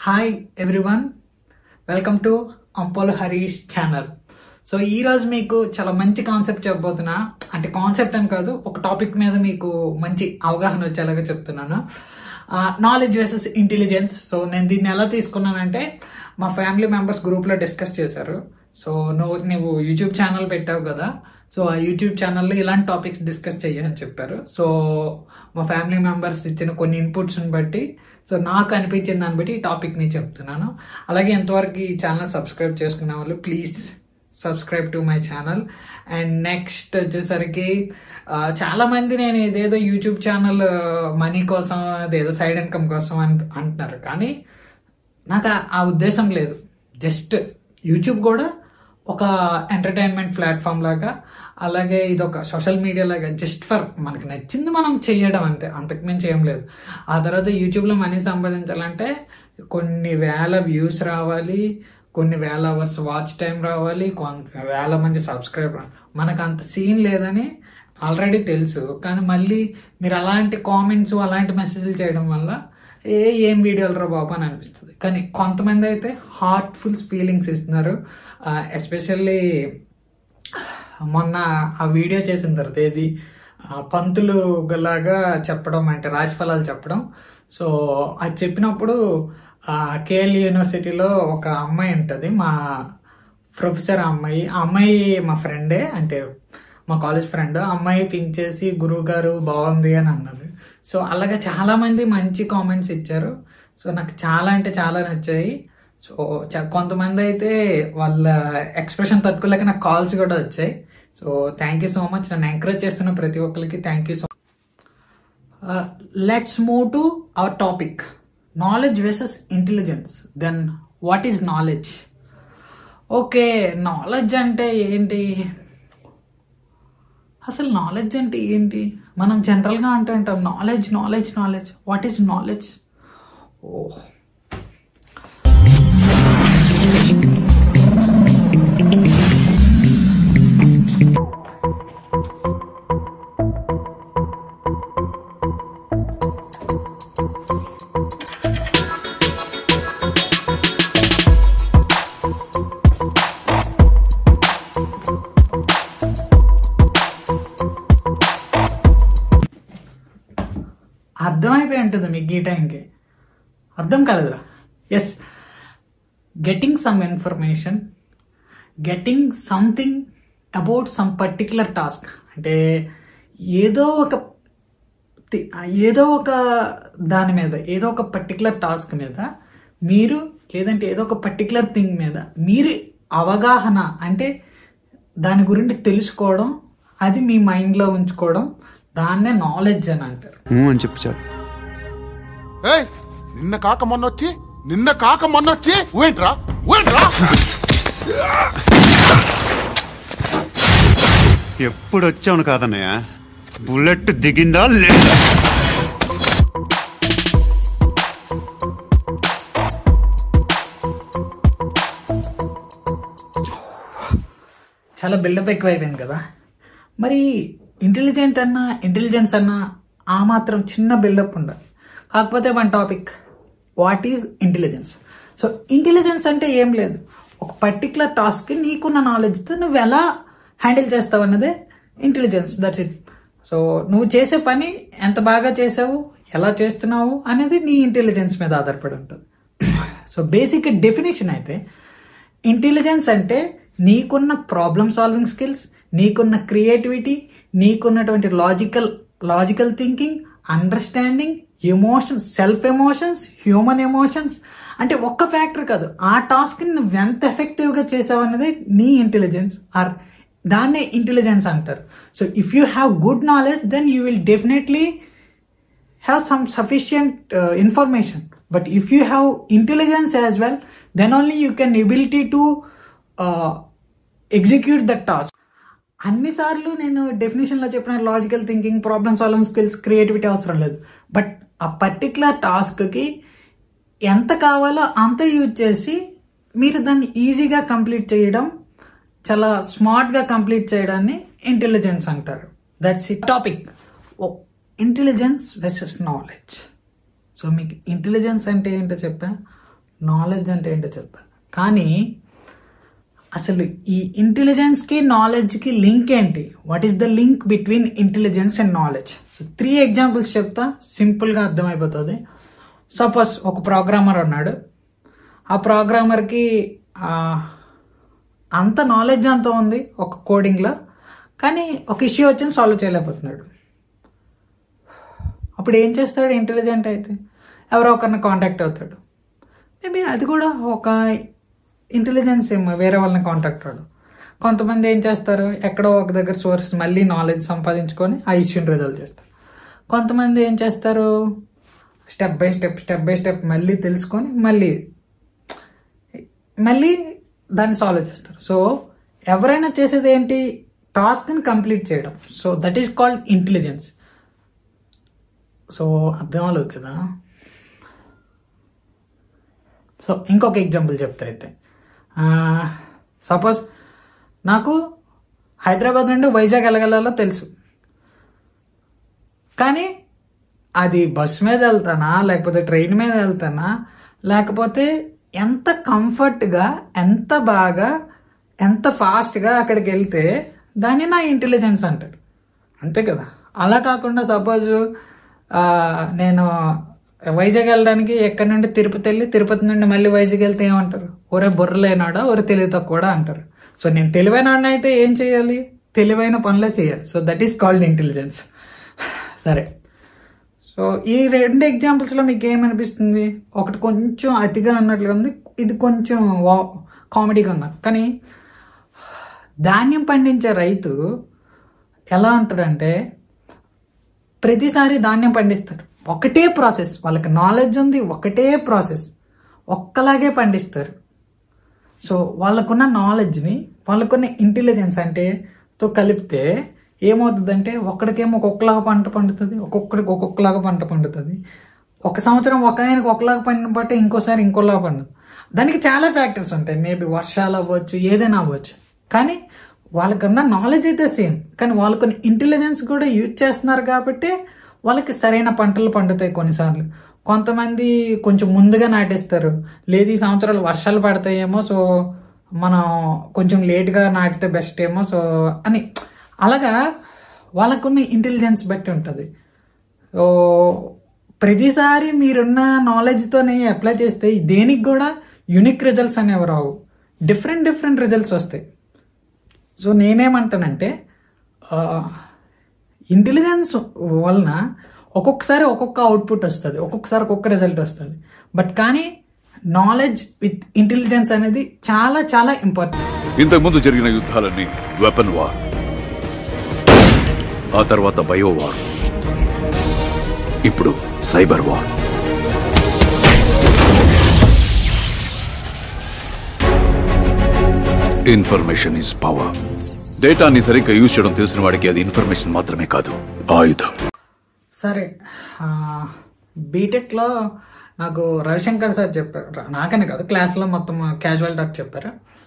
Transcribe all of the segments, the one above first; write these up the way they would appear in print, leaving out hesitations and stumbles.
Hi everyone, welcome to Ampol Harish channel. So ఈరోజు మీకు చాలా మంచి కాన్సెప్ట్ చెప్పబోతున్నా. అంటే కాన్సెప్ట్ అని కాదు, ఒక టాపిక్ మీద మీకు మంచి అవగాహన వచ్చేలాగా చెప్తున్నాను. Knowledge versus intelligence. సో నేను దీన్ని ఎలా తీసుకున్నానంటే, మా ఫ్యామిలీ మెంబర్స్ గ్రూప్లో డిస్కస్ చేశారు. సో నువ్వు యూట్యూబ్ ఛానల్ పెట్టావు కదా, సో ఆ యూట్యూబ్ ఛానల్లో ఇలాంటి టాపిక్స్ డిస్కస్ చేయని చెప్పారు. సో మా ఫ్యామిలీ మెంబర్స్ ఇచ్చిన కొన్ని ఇన్పుట్స్ని బట్టి, సో నాకు అనిపించిన దాన్ని బట్టి ఈ టాపిక్ని చెప్తున్నాను. అలాగే ఎంతవరకు ఈ ఛానల్ సబ్స్క్రైబ్ చేసుకునే వాళ్ళు please subscribe to my channel. And next వచ్చేసరికి చాలా మంది నేను ఏదేదో యూట్యూబ్ ఛానల్ మనీ కోసం, అదేదో సైడ్ ఇన్కమ్ కోసం అంటున్నారు. కానీ నాకు ఆ ఉద్దేశం లేదు. జస్ట్ యూట్యూబ్ కూడా ఒక ఎంటర్టైన్మెంట్ ప్లాట్ఫామ్ లాగా, అలాగే ఇది ఒక సోషల్ మీడియా లాగా, జస్ట్ ఫర్ మనకు నచ్చింది మనం చేయడం అంతే, అంతకుమించి ఏం లేదు. ఆ తర్వాత యూట్యూబ్లో మనీ సంపాదించాలంటే కొన్ని వేల వ్యూస్ రావాలి, కొన్ని వేల అవర్స్ వాచ్ టైం రావాలి, కొన్ని వేల మంది సబ్స్క్రైబర్. మనకు అంత సీన్ లేదని ఆల్రెడీ తెలుసు. కానీ మళ్ళీ మీరు అలాంటి కామెంట్స్, అలాంటి మెసేజ్లు చేయడం వల్ల ఏం వీడియోలు రా బాబు అని అనిపిస్తుంది. కానీ కొంతమంది అయితే హార్ట్ఫుల్ ఫీలింగ్స్ ఇస్తున్నారు. ఎస్పెషల్లీ మొన్న ఆ వీడియో చేసిన తర్వాత ఏది పంతులు లాగా చెప్పడం, అంటే రాశిఫలాలు చెప్పడం. సో అది చెప్పినప్పుడు కేఎల్ యూనివర్సిటీలో ఒక అమ్మాయి ఉంటుంది, మా ప్రొఫెసర్. ఆ అమ్మాయి మా ఫ్రెండే, అంటే మా కాలేజ్ ఫ్రెండ్. అమ్మాయి పింక్ చేసి గురువు గారు బాగుంది అని అన్నారు. సో అలాగే చాలా మంది మంచి కామెంట్స్ ఇచ్చారు. సో నాకు చాలా అంటే చాలా నచ్చాయి. సో కొంతమంది అయితే వాళ్ళ ఎక్స్ప్రెషన్ తట్టుకోలేక నాకు కాల్స్ కూడా వచ్చాయి. So thank you so much. నన్ను ఎంకరేజ్ చేస్తున్న ప్రతి ఒక్కరికి thank you so much. Let's move to our topic, knowledge versus intelligence. Then what is knowledge? Okay, knowledge అంటే ఏంటి? అసలు నాలెడ్జ్ అంటే ఏంటి? మనం జనరల్గా అంటుంటాం knowledge knowledge knowledge. What is knowledge? Oh, అర్థమైపోయి ఉంటుంది మీకు ఈ టైంకి. అర్థం కాలేదా? Yes, getting some information, getting something about some particular task. అంటే ఏదో ఒక దాని మీద, ఏదో ఒక పర్టికులర్ టాస్క్ మీద మీరు, లేదంటే ఏదో ఒక పర్టికులర్ థింగ్ మీద మీరు అవగాహన, అంటే దాని గురించి తెలుసుకోవడం, అది మీ మైండ్లో ఉంచుకోవడం, దాన్నే నాలెడ్జ్ అని అంటారు అని చెప్పు చాలు. నిన్న కాక మొన్నొచ్చి ఊయంట్రా ఎప్పుడు వచ్చావును కాదన్నయ్య, బుల్లెట్ దిగిందా లేదా? చాలా బిల్డప్ ఎక్కువైపోయింది కదా. మరి ఇంటెలిజెన్స్ అన్నా ఆ మాత్రం చిన్న బిల్డప్ ఉండాలి. కాకపోతే మన topic what is intelligence. So intelligence అంటే ఏం లేదు, ఒక పర్టికులర్ టాస్క్కి నీకున్న నాలెడ్జ్తో నువ్వు ఎలా హ్యాండిల్ చేస్తావు అన్నదే ఇంటెలిజెన్స్. That's it. సో నువ్వు చేసే పని ఎంత బాగా చేసావు, ఎలా చేస్తున్నావు అనేది నీ ఇంటెలిజెన్స్ మీద ఆధారపడి ఉంటుంది. సో బేసిక్ డెఫినేషన్ అయితే ఇంటెలిజెన్స్ అంటే నీకున్న ప్రాబ్లమ్ సాల్వింగ్ స్కిల్స్, నీకున్న క్రియేటివిటీ, నీకున్నటువంటి logical thinking, understanding, emotions, self emotions, human emotions. అంటే ఒక్క ఫ్యాక్టర్ కాదు, ఆ టాస్క్ని నువ్వు ఎంత ఎఫెక్టివ్గా చేసావు అనేది నీ ఇంటెలిజెన్స్, ఆర్ దాన్నే ఇంటెలిజెన్స్ అంటారు. So if you have good knowledge then you will definitely have some sufficient information. But if you have intelligence as well, then only you can ability to execute that task. అన్నిసార్లు నేను డెఫినేషన్లో చెప్పిన logical thinking, problem solving skills, creativity అవసరం లేదు. But ఆ particular టాస్క్కి ఎంత కావాలో అంత యూజ్ చేసి మీరు దాన్ని ఈజీగా కంప్లీట్ చేయడం, చాలా స్మార్ట్గా కంప్లీట్ చేయడాన్ని ఇంటెలిజెన్స్ అంటారు. దట్స్ ఈ topic, intelligence versus knowledge. So మీకు ఇంటెలిజెన్స్ అంటే ఏంటో చెప్పా, నాలెడ్జ్ అంటే ఏంటో చెప్పాను. కానీ అసలు ఈ ఇంటెలిజెన్స్కి నాలెడ్జ్కి లింక్ ఏంటి? What is the link between intelligence and knowledge? So 3 examples చెప్తా, సింపుల్గా అర్థమైపోతుంది. సపోజ్ ఒక ప్రోగ్రామర్ ఉన్నాడు. ఆ ప్రోగ్రామర్కి అంత నాలెడ్జ్ అంత ఉంది ఒక కోడింగ్లో, కానీ ఒక ఇష్యూ వచ్చింది, సాల్వ్ చేయలేకపోతున్నాడు. అప్పుడు ఏం చేస్తాడు? ఇంటెలిజెంట్ అయితే ఎవరో ఒకరిని కాంటాక్ట్ అవుతాడు. మేబీ అది కూడా ఒక ఇంటెలిజెన్స్ ఏమో, వేరే వాళ్ళని కాంటాక్ట్ అవ్వడం. కొంతమంది ఏం చేస్తారు? ఎక్కడో ఒక దగ్గర సోర్స్ మళ్ళీ నాలెడ్జ్ సంపాదించుకొని ఆ ఇష్యూని రిజల్వ్ చేస్తారు. కొంతమంది ఏం చేస్తారు? స్టెప్ బై స్టెప్ మళ్ళీ తెలుసుకొని మళ్ళీ దాన్ని సాల్వ్ చేస్తారు. సో ఎవరైనా చేసేది ఏంటి? టాస్క్ని కంప్లీట్ చేయడం. So that is called intelligence. So అర్థం అవ్వలేదు కదా. సో ఇంకొక ఎగ్జాంపుల్ చెప్తా అయితే, సపోజ్ నాకు హైదరాబాద్ నుండి వైజాగ్ వెళ్ళగలలో తెలుసు, కానీ అది బస్ మీద వెళ్తానా, లేకపోతే ట్రైన్ మీద వెళ్తానా, లేకపోతే ఎంత కంఫర్ట్గా, ఎంత బాగా, ఎంత ఫాస్ట్గా అక్కడికి వెళ్తే దాన్ని నా ఇంటెలిజెన్స్ అంటారు. అంతే కదా. అలా కాకుండా సపోజ్ నేను వైజాగ్ వెళ్ళడానికి ఎక్కడి నుండి తిరుపతి వెళ్ళి, తిరుపతి నుండి మళ్ళీ వైజాగ్ వెళ్తే ఏమంటారు? ఒరే బుర్రలేనాడా, ఒరే తెలివి తక్కువడా అంటారు. సో నేను తెలివైన అయితే ఏం చేయాలి? తెలివైన పనులే చేయాలి. So that is called intelligence. సరే, సో ఈ 2 ఎగ్జాంపుల్స్లో మీకు ఏమనిపిస్తుంది? ఒకటి కొంచెం అతిగా అన్నట్లుగా ఉంది, ఇది కొంచెం కామెడీగా ఉంది. కానీ ధాన్యం పండించే రైతు ఎలా ఉంటాడంటే, ప్రతిసారి ధాన్యం పండిస్తారు, ఒకటే ప్రాసెస్, వాళ్ళకి నాలెడ్జ్ ఉంది, ఒకటే ప్రాసెస్, ఒక్కలాగే పండిస్తారు. సో వాళ్ళకున్న నాలెడ్జ్ని, వాళ్ళకున్న ఇంటెలిజెన్స్ అంటే తో కలిపితే ఏమవుతుందంటే, ఒకడికేమో ఒక్కొక్కలాగా పంట పండుతుంది, ఒక్కొక్కడికి ఒక్కొక్కలాగా పంట పండుతుంది. ఒక సంవత్సరం ఒక ఆయనకు ఒకలాగా పండిన పంట ఇంకోసారి ఇంకోలాగా పండుతుంది. దానికి చాలా ఫ్యాక్టర్స్ ఉంటాయి. మేబీ వర్షాలు అవ్వచ్చు, ఏదైనా అవ్వచ్చు. కానీ వాళ్ళకున్న నాలెడ్జ్ అయితే సేమ్, కానీ వాళ్ళకున్న ఇంటెలిజెన్స్ కూడా యూజ్ చేస్తున్నారు కాబట్టి వాళ్ళకి సరైన పంటలు పండుతాయి. కొన్నిసార్లు కొంతమంది కొంచెం ముందుగా నాటేస్తారు, లేదు ఈ సంవత్సరాలు వర్షాలు పడతాయేమో, సో మనం కొంచెం లేట్గా నాటితే బెస్ట్ ఏమో, సో అని అలాగా వాళ్ళకున్న ఇంటెలిజెన్స్ బట్టి ఉంటుంది. సో ప్రతిసారి మీరున్న నాలెడ్జ్తోనే అప్లై చేస్తే దేనికి కూడా యూనిక్ రిజల్ట్స్ అనేవి రావు, డిఫరెంట్ రిజల్ట్స్ వస్తాయి. సో నేనేమంటానంటే, ఇంటెలిజెన్స్ వలన ఒక్కొక్కసారి ఒక్కొక్క అవుట్పుట్ వస్తుంది, ఒక్కొక్కసారి ఒక్కొక్క రిజల్ట్ వస్తుంది. బట్ కానీ నాలెడ్జ్ విత్ ఇంటెలిజెన్స్ అనేది చాలా చాలా ఇంపార్టెంట్. ఇంతకుముందు జరిగిన యుద్ధాలన్నీ వెపన్ వార్, ఆ తర్వాత బయో వార్, ఇప్పుడు cyber war. Information is power. డేటాని సరిగ్గా యూజ్ చేయడం తెలిసిన వాడికి అది ఇన్ఫర్మేషన్ మాత్రమే కాదు, ఆయుధం. సరే, బీటెక్లో నాకు రవిశంకర్ సార్ చెప్పారు, నాకనే కాదు క్లాస్లో మొత్తం క్యాజువల్ టాక్ చెప్పారు,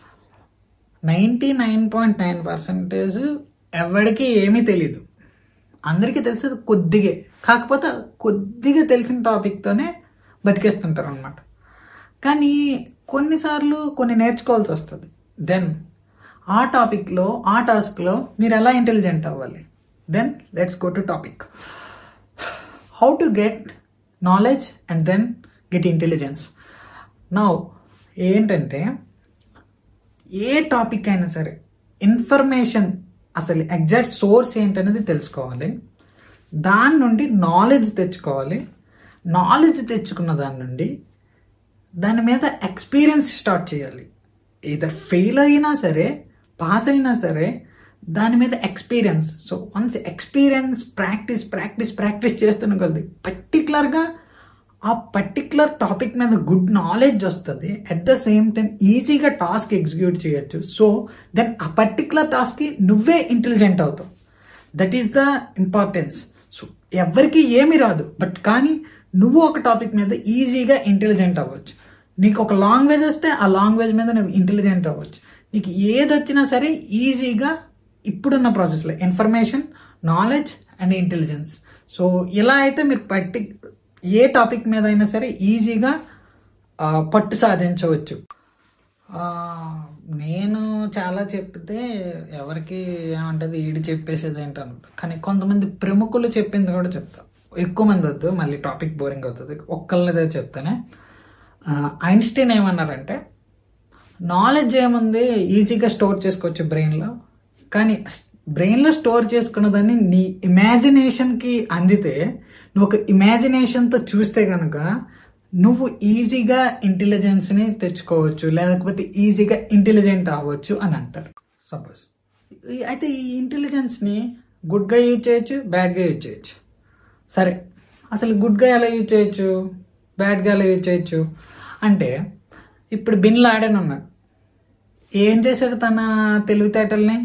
99.9% ఎవరికి ఏమీ తెలీదు, అందరికీ తెలిసేది కొద్దిగే, కాకపోతే కొద్దిగా తెలిసిన టాపిక్తోనే బతికేస్తుంటారు అనమాట. కానీ కొన్నిసార్లు కొన్ని నేర్చుకోవాల్సి వస్తుంది. దెన్ ఆ టాపిక్లో, ఆ టాస్క్లో మీరు ఎలా ఇంటెలిజెంట్ అవ్వాలి? Then let's go to topic. How to get knowledge and then get intelligence. Now ఏంటంటే, ఏ టాపిక్ అయినా సరే ఇన్ఫర్మేషన్, అసలు ఎగ్జాక్ట్ సోర్స్ ఏంటనేది తెలుసుకోవాలి, దాని నుండి నాలెడ్జ్ తెచ్చుకోవాలి, నాలెడ్జ్ తెచ్చుకున్న దాని నుండి దాని మీద ఎక్స్పీరియన్స్ స్టార్ట్ చేయాలి. either ఫెయిల్ అయినా సరే, పాస్ అయినా సరే, దాని మీద experience. So once experience, practice చేస్తున్న కొద్ది పర్టికులర్గా ఆ పర్టికులర్ టాపిక్ మీద గుడ్ నాలెడ్జ్ వస్తుంది. అట్ ద సేమ్ టైం ఈజీగా టాస్క్ ఎగ్జిక్యూట్ చేయొచ్చు. సో దెన్ ఆ పర్టికులర్ టాస్క్కి నువ్వే ఇంటెలిజెంట్ అవుతావు. That is the importance. So ఎవరికి ఏమీ రాదు, బట్ కానీ నువ్వు ఒక టాపిక్ మీద ఈజీగా ఇంటెలిజెంట్ అవ్వచ్చు. నీకు ఒక లాంగ్వేజ్ వస్తే ఆ లాంగ్వేజ్ మీద నువ్వు ఇంటెలిజెంట్ అవ్వచ్చు. నీకు ఏది వచ్చినా సరే ఈజీగా ఇప్పుడున్న ప్రాసెస్లో information, knowledge and intelligence. So ఇలా అయితే మీరు ఏ టాపిక్ మీద అయినా సరే ఈజీగా పట్టు సాధించవచ్చు. నేను చాలా చెప్తే ఎవరికి ఏమంటుంది ఈడు చెప్పేసేది ఏంటనుకుంటా, కానీ కొంతమంది ప్రముఖులు చెప్పింది కూడా చెప్తా. ఎక్కువ మంది వద్దు, మళ్ళీ టాపిక్ బోరింగ్ అవుతుంది. ఒక్కళ్ళదే చెప్తానే. ఐన్స్టీన్ ఏమన్నారంటే, నాలెడ్జ్ ఏముంది ఈజీగా స్టోర్ చేసుకోవచ్చు బ్రెయిన్లో, కానీ బ్రెయిన్లో స్టోర్ చేసుకున్నదాన్ని నీ ఇమాజినేషన్కి అందితే, నువ్వు ఒక ఇమాజినేషన్తో చూస్తే కనుక నువ్వు ఈజీగా ఇంటెలిజెన్స్ని తెచ్చుకోవచ్చు, లేకపోతే ఈజీగా ఇంటెలిజెంట్ అవ్వచ్చు అని అంటారు. సపోజ్ అయితే ఈ ఇంటెలిజెన్స్ని గుడ్గా యూజ్ చేయొచ్చు, బ్యాడ్గా యూజ్ చేయొచ్చు. సరే, అసలు గుడ్గా ఎలా యూజ్ చేయొచ్చు, బ్యాడ్గా ఎలా యూజ్ చేయొచ్చు అంటే, ఇప్పుడు బిన్ లాడెన్ ఉన్నాడు. ఏం చేశాడు తన తెలివితేటల్ని?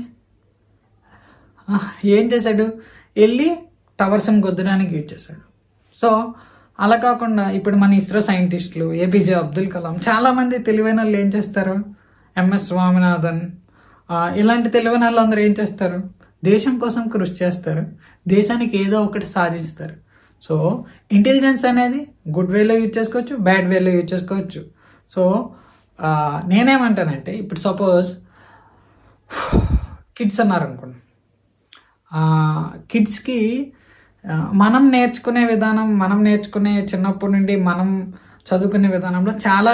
ఏం చేశాడు? వెళ్ళి టవర్స్ని గొద్దడానికి యూజ్ చేశాడు. సో అలా కాకుండా ఇప్పుడు మన ఇస్రో సైంటిస్టులు, ఏపీజే అబ్దుల్ కలాం, చాలామంది తెలివైన వాళ్ళు ఏం చేస్తారు? ఎంఎస్ స్వామినాథన్, ఇలాంటి తెలివైన వాళ్ళందరూ ఏం చేస్తారు? దేశం కోసం కృషి చేస్తారు, దేశానికి ఏదో ఒకటి సాధిస్తారు. సో ఇంటెలిజెన్స్ అనేది గుడ్ వేలో యూజ్ చేసుకోవచ్చు, బ్యాడ్ వేలో యూజ్ చేసుకోవచ్చు. సో నేనేమంటానంటే, ఇప్పుడు సపోజ్ కిడ్స్ అన్నారనుకోండి, కిడ్స్కి మనం నేర్చుకునే విధానం, మనం నేర్చుకునే చిన్నప్పటి నుండి మనం చదువుకునే విధానంలో చాలా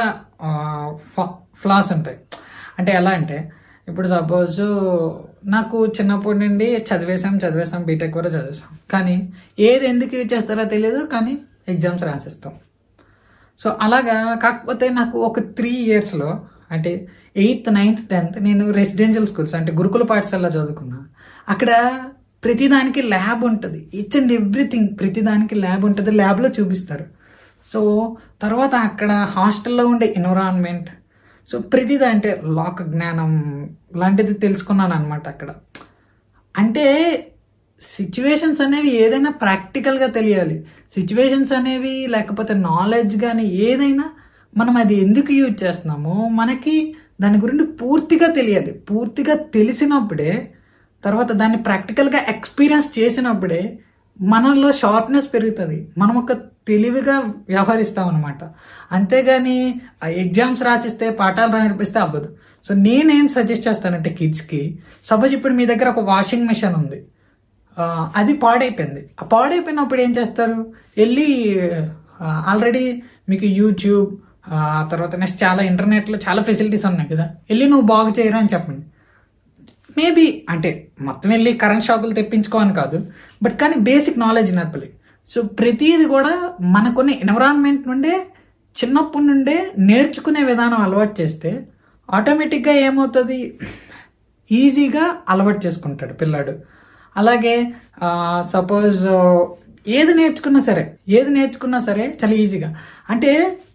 ఫ్లాస్ ఉంటాయి. అంటే ఎలా అంటే, ఇప్పుడు సపోజ్ నాకు చిన్నప్పటి నుండి చదివేసాం, బీటెక్ కూడా చదివేసాం, కానీ ఏది ఎందుకు యూజ్ చేస్తారో తెలియదు, కానీ ఎగ్జామ్స్ రాసేస్తాం. సో అలాగా. కాకపోతే నాకు ఒక 3 yearsలో, అంటే 8th, 9th, 10th నేను రెసిడెన్షియల్ స్కూల్స్ అంటే గురుకుల పాఠశాలలో చదువుకున్నా. అక్కడ ప్రతిదానికి ల్యాబ్ ఉంటుంది, ఈచ్ అండ్ ఎవ్రీథింగ్, ప్రతిదానికి ల్యాబ్ ఉంటుంది, ల్యాబ్లో చూపిస్తారు. సో తర్వాత అక్కడ హాస్టల్లో ఉండే ఎన్విరాన్మెంట్, సో ప్రతిదా అంటే లోక జ్ఞానం లాంటిది తెలుసుకున్నాను అనమాట అక్కడ. అంటే సిచ్యువేషన్స్ అనేవి ఏదైనా ప్రాక్టికల్గా తెలియాలి. సిచ్యువేషన్స్ అనేవి లేకపోతే నాలెడ్జ్ కానీ ఏదైనా మనం అది ఎందుకు యూజ్ చేస్తున్నామో మనకి దాని గురించి పూర్తిగా తెలియాలి. పూర్తిగా తెలిసినప్పుడే, తర్వాత దాన్ని ప్రాక్టికల్గా ఎక్స్పీరియన్స్ చేసినప్పుడే మనలో షార్ప్నెస్ పెరుగుతుంది, మనం ఒక తెలివిగా వ్యవహరిస్తాం అనమాట. అంతేగాని ఎగ్జామ్స్ రాసిస్తే, పాఠాలు నేర్పిస్తే అవ్వదు. సో నేనేం సజెస్ట్ చేస్తానంటే కిడ్స్కి, సపోజ్ ఇప్పుడు మీ దగ్గర ఒక వాషింగ్ మెషిన్ ఉంది, అది పాడైపోయింది. ఆ పాడైపోయినప్పుడు ఏం చేస్తారు? వెళ్ళి ఆల్రెడీ మీకు యూట్యూబ్, తర్వాత నెక్స్ట్ చాలా ఇంటర్నెట్లో చాలా ఫెసిలిటీస్ ఉన్నాయి కదా, వెళ్ళి నువ్వు బాగు చేయరా అని చెప్పండి. మేబీ అంటే మొత్తం వెళ్ళి కరెంట్ షాకులు తెప్పించుకోవని కాదు, బట్ కానీ బేసిక్ నాలెడ్జ్ నేర్పాలి. సో ప్రతిది కూడా మనకున్న ఎన్విరాన్మెంట్ నుండే, చిన్నప్పటి నుండే నేర్చుకునే విధానం అలవాటు చేస్తే ఆటోమేటిక్గా ఏమవుతుంది? ఈజీగా అలవాటు చేసుకుంటాడు పిల్లాడు. అలాగే సపోజ్ ఏది నేర్చుకున్నా సరే చాలా ఈజీగా, అంటే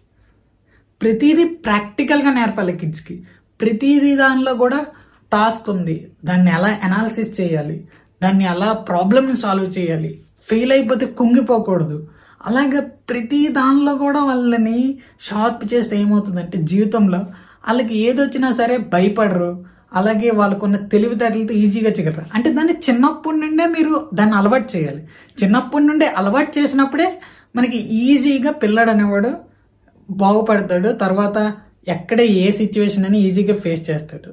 ప్రతిదీ ప్రాక్టికల్గా నేర్పాలి కిడ్స్కి. ప్రతిదీ దానిలో కూడా టాస్క్ ఉంది, దాన్ని ఎలా అనాలిసిస్ చేయాలి, దాన్ని ఎలా ప్రాబ్లమ్ని సాల్వ్ చేయాలి, ఫెయిల్ అయిపోతే కుంగిపోకూడదు. అలాగే ప్రతి దానిలో కూడా వాళ్ళని షార్ప్ చేస్తే ఏమవుతుందంటే జీవితంలో వాళ్ళకి ఏదొచ్చినా సరే భయపడరు. అలాగే వాళ్ళకున్న తెలివితేటలతో ఈజీగా చేయగలరు. అంటే దాన్ని చిన్నప్పటి నుండే మీరు దాన్ని అలవాటు చేయాలి. చిన్నప్పటి నుండే అలవాటు చేసినప్పుడే మనకి ఈజీగా పిల్లాడు అనేవాడు బాగుపడతాడు. తర్వాత ఎక్కడ ఏ సిచ్యువేషన్ అని ఈజీగా ఫేస్ చేస్తాడు.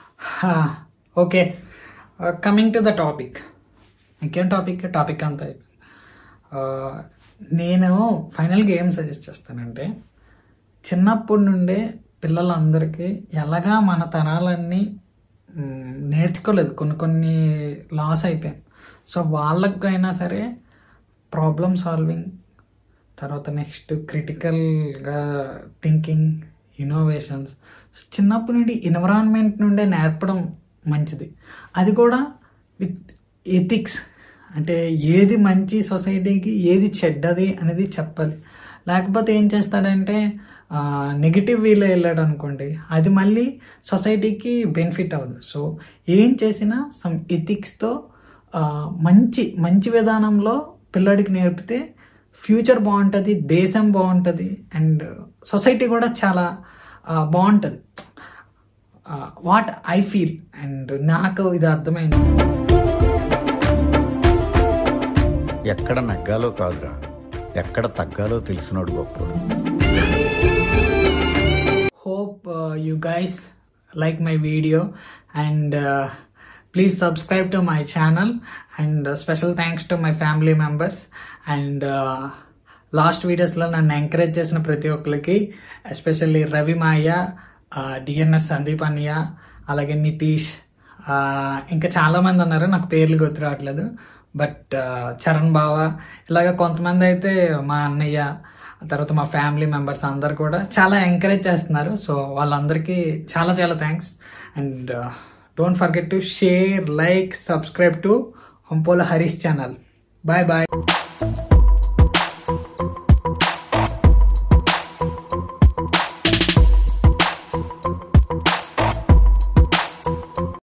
Okay, coming to the topic. ఇంకేం టాపిక్ అంతా అయిపోయింది. నేను ఫైనల్గా ఏం సజెస్ట్ చేస్తానంటే, చిన్నప్పటి నుండే పిల్లలందరికీ ఎలాగా మన తరాలన్నీ నేర్చుకోలేదు, కొన్ని లాస్ అయిపోయాయి. సో వాళ్ళకైనా సరే ప్రాబ్లమ్ సాల్వింగ్, తర్వాత నెక్స్ట్ క్రిటికల్గా థింకింగ్, ఇన్నోవేషన్స్ చిన్నప్పటి నుండి ఎన్విరాన్మెంట్ నుండే నేర్పడం మంచిది. అది కూడా విత్ ఎథిక్స్, అంటే ఏది మంచి సొసైటీకి, ఏది చెడ్డది అనేది చెప్పాలి. లేకపోతే ఏం చేస్తాడంటే నెగిటివ్ వేలో వెళ్ళాడు అనుకోండి, అది మళ్ళీ సొసైటీకి బెనిఫిట్ అవ్వదు. సో ఏం చేసినా సమ్ ఎథిక్స్తో మంచి విధానంలో పిల్లాడికి నేర్పితే ఫ్యూచర్ బాగుంటుంది, దేశం బాగుంటుంది, అండ్ సొసైటీ కూడా చాలా బాగుంటుంది. వాట్ ఐ ఫీల్, అండ్ నాకు ఇది అర్థమైంది. ఎక్కడ నగ్గాలో కాదురా, ఎక్కడ తగ్గాలో తెలిసినోడు గొప్పోడు. you guys like my video, and please subscribe to my channel, and special thanks to my family members, and last వీడియోస్లో నన్ను ఎంకరేజ్ చేసిన ప్రతి ఒక్కరికి, ఎస్పెషల్లీ రవి మాయ, డిఎన్ఎస్ సందీప్ అన్నయ్య, అలాగే నితీష్, ఇంకా చాలామంది ఉన్నారు, నాకు పేర్లు గుర్తు రావట్లేదు, బట్ చరణ్ బావ, ఇలాగ కొంతమంది అయితే మా అన్నయ్య, తర్వాత మా ఫ్యామిలీ మెంబర్స్ అందరు కూడా చాలా ఎంకరేజ్ చేస్తున్నారు. సో వాళ్ళందరికీ చాలా చాలా thanks. And don't forget to share, like, subscribe to Ampola Harish channel. Bye bye.